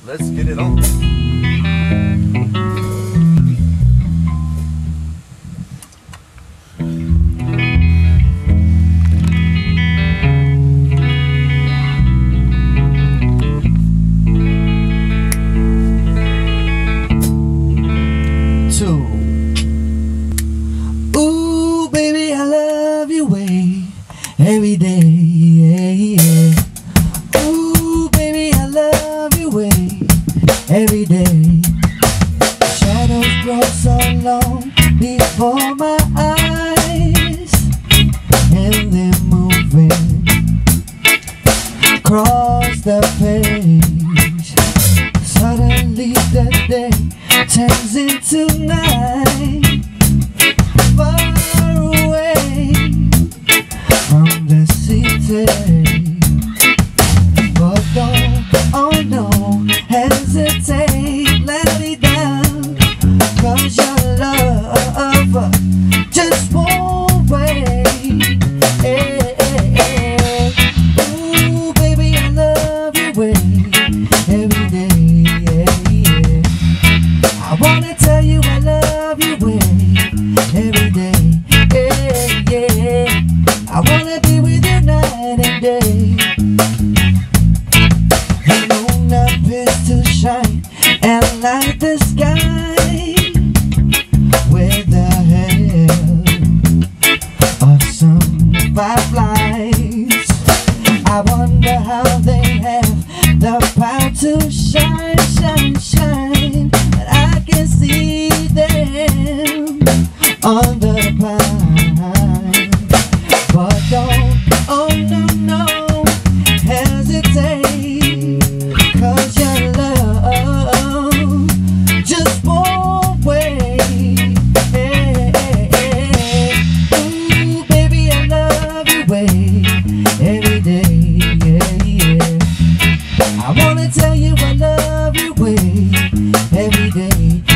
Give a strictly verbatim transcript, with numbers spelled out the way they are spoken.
Let's get it on. Two. Ooh, baby, I love you way every day. Yeah, yeah. Ooh, baby, I love you way every day. Shadows grow so long before my eyes, and they're moving across the page. Suddenly the day turns into night, far away from the city. But don't, oh no, hesitate, let it down, 'cause your love just won't wait. Hey, hey, hey. Ooh, baby, I love you way every day. Yeah, yeah. I wanna tell you I love you way every day. Yeah, yeah. I wanna be with you night and day. The moon appears to shine and light the sky with the help of some fireflies. I wonder how they have the power to shine, shine, shine, but I can see them on the pine. But don't, oh no, no, hesitate, 'cause your love just won't wait. Hey, hey, hey. Ooh, baby, I love you way every day. Yeah, yeah. I wanna tell you I love you way every day.